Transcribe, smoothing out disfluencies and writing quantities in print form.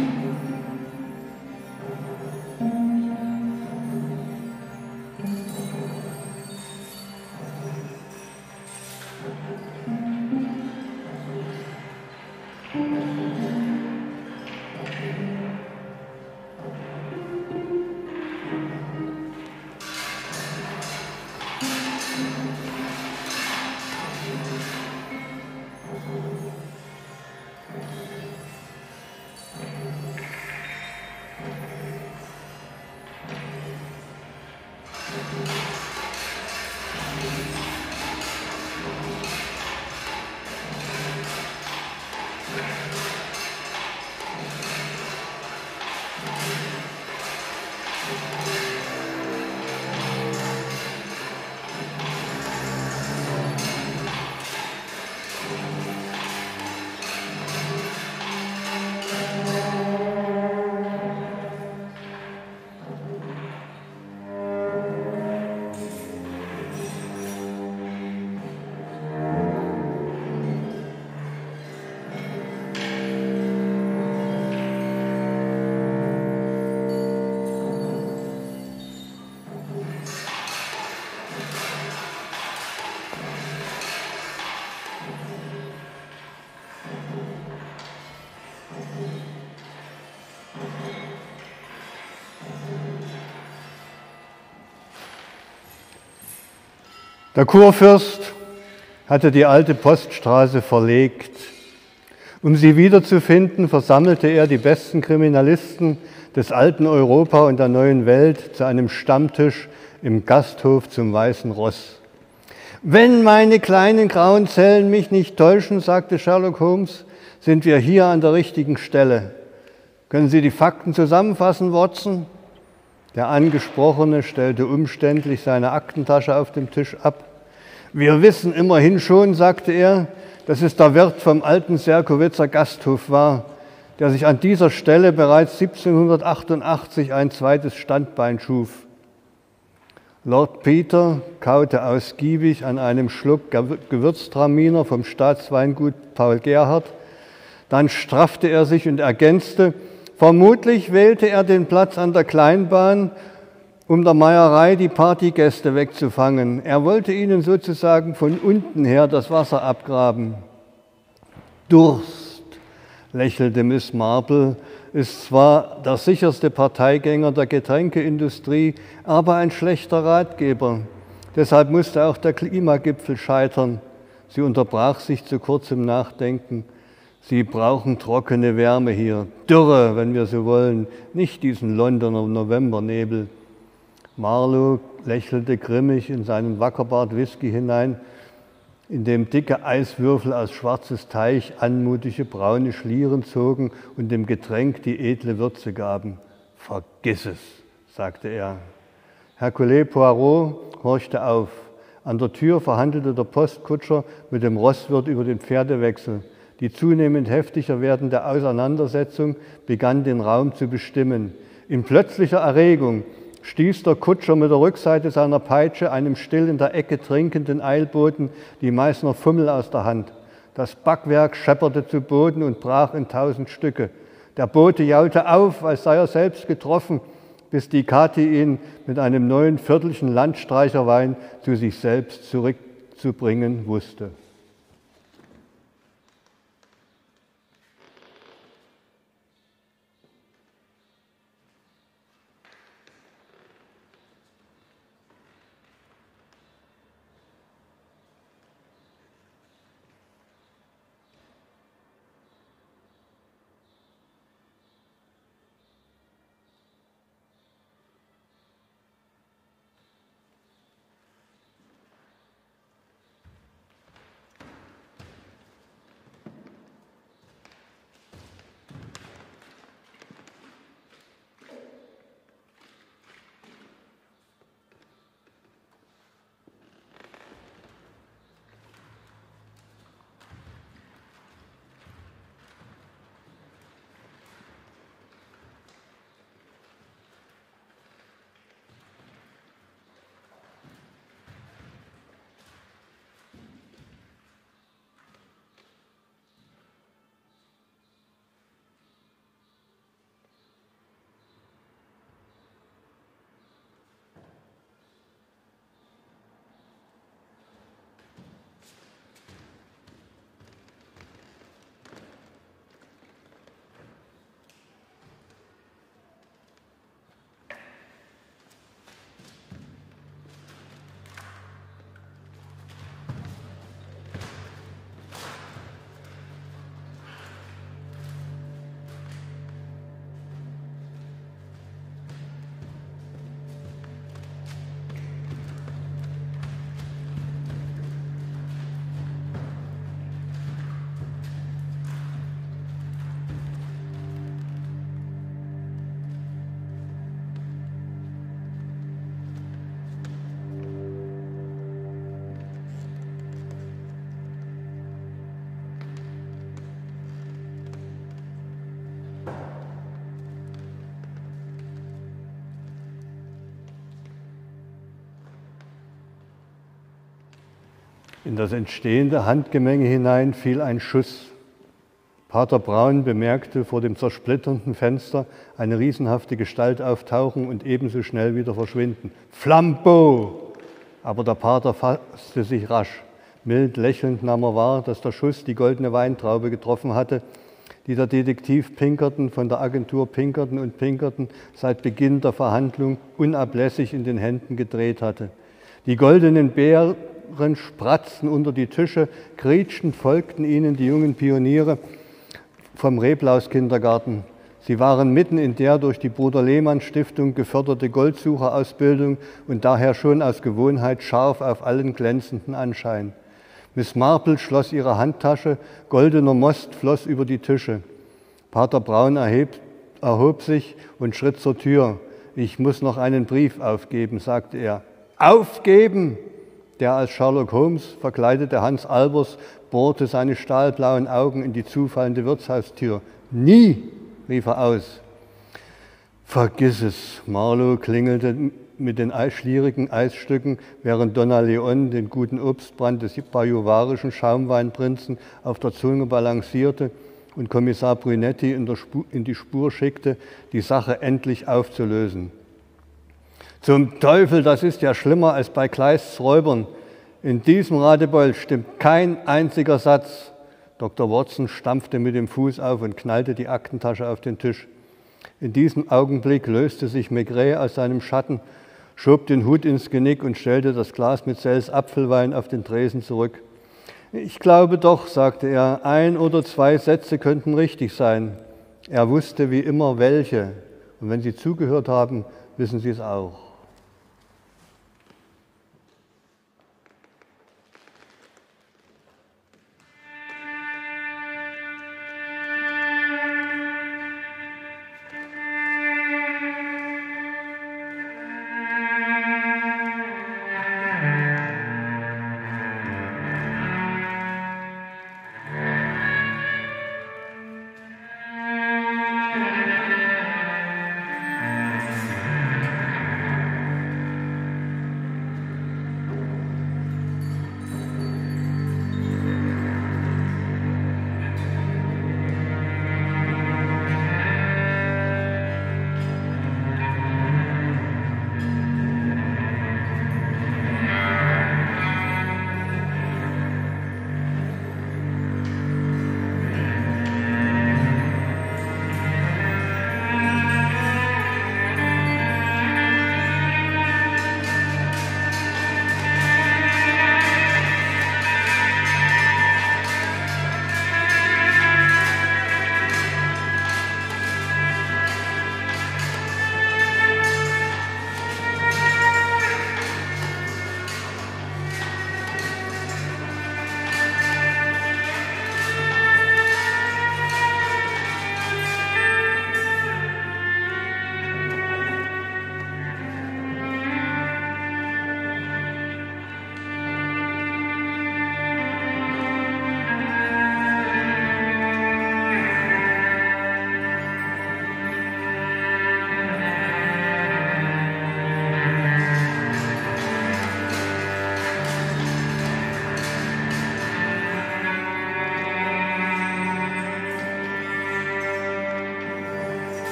Der Kurfürst hatte die alte Poststraße verlegt. Um sie wiederzufinden, versammelte er die besten Kriminalisten des alten Europa und der neuen Welt zu einem Stammtisch im Gasthof zum Weißen Ross. »Wenn meine kleinen grauen Zellen mich nicht täuschen«, sagte Sherlock Holmes, »sind wir hier an der richtigen Stelle. Können Sie die Fakten zusammenfassen, Watson?« Der Angesprochene stellte umständlich seine Aktentasche auf dem Tisch ab. »Wir wissen immerhin schon«, sagte er, »dass es der Wirt vom alten Serkowitzer Gasthof war, der sich an dieser Stelle bereits 1788 ein zweites Standbein schuf.« Lord Peter kaute ausgiebig an einem Schluck Gewürztraminer vom Staatsweingut Paul Gerhardt. Dann straffte er sich und ergänzte: Vermutlich wählte er den Platz an der Kleinbahn, um der Meierei die Partygäste wegzufangen. Er wollte ihnen sozusagen von unten her das Wasser abgraben. Durst, lächelte Miss Marple, ist zwar der sicherste Parteigänger der Getränkeindustrie, aber ein schlechter Ratgeber. Deshalb musste auch der Klimagipfel scheitern. Sie unterbrach sich zu kurzem Nachdenken. Sie brauchen trockene Wärme hier, Dürre, wenn wir so wollen, nicht diesen Londoner Novembernebel. Marlow lächelte grimmig in seinen Wackerbart Whisky hinein, in dem dicke Eiswürfel aus schwarzes Teich anmutige braune Schlieren zogen und dem Getränk die edle Würze gaben. »Vergiss es«, sagte er. Hercule Poirot horchte auf. An der Tür verhandelte der Postkutscher mit dem Rosswirt über den Pferdewechsel. Die zunehmend heftiger werdende Auseinandersetzung begann den Raum zu bestimmen. In plötzlicher Erregung stieß der Kutscher mit der Rückseite seiner Peitsche einem still in der Ecke trinkenden Eilboten die Meißner Fummel aus der Hand. Das Backwerk schepperte zu Boden und brach in 1000 Stücke. Der Bote jaulte auf, als sei er selbst getroffen, bis die Kathi ihn mit einem neuen Viertelchen Landstreicherwein zu sich selbst zurückzubringen wusste. In das entstehende Handgemenge hinein fiel ein Schuss. Pater Braun bemerkte vor dem zersplitternden Fenster eine riesenhafte Gestalt auftauchen und ebenso schnell wieder verschwinden. Flambeau! Aber der Pater fasste sich rasch. Mild lächelnd nahm er wahr, dass der Schuss die goldene Weintraube getroffen hatte, die der Detektiv Pinkerton von der Agentur Pinkerton seit Beginn der Verhandlung unablässig in den Händen gedreht hatte. Die goldenen Beeren spratzten unter die Tische, krietschend folgten ihnen die jungen Pioniere vom Reblaus-Kindergarten. Sie waren mitten in der durch die Bruder-Lehmann-Stiftung geförderte Goldsucherausbildung und daher schon aus Gewohnheit scharf auf allen glänzenden Anschein. Miss Marple schloss ihre Handtasche, goldener Most floss über die Tische. Pater Braun erhob sich und schritt zur Tür. »Ich muss noch einen Brief aufgeben«, sagte er. »Aufgeben!« Der als Sherlock Holmes verkleidete Hans Albers bohrte seine stahlblauen Augen in die zufallende Wirtshaustür. »Nie«, rief er aus. »Vergiss es«, Marlow klingelte mit den schlierigen Eisstücken, während Donna Leon den guten Obstbrand des bajuwarischen Schaumweinprinzen auf der Zunge balancierte und Kommissar Brunetti in die Spur schickte, die Sache endlich aufzulösen. »Zum Teufel, das ist ja schlimmer als bei Kleists Räubern. In diesem Ratebeul stimmt kein einziger Satz.« Dr. Watson stampfte mit dem Fuß auf und knallte die Aktentasche auf den Tisch. In diesem Augenblick löste sich Maigret aus seinem Schatten, schob den Hut ins Genick und stellte das Glas mit Sells Apfelwein auf den Tresen zurück. »Ich glaube doch«, sagte er, »ein oder zwei Sätze könnten richtig sein.« Er wusste wie immer welche. Und wenn Sie zugehört haben, wissen Sie es auch.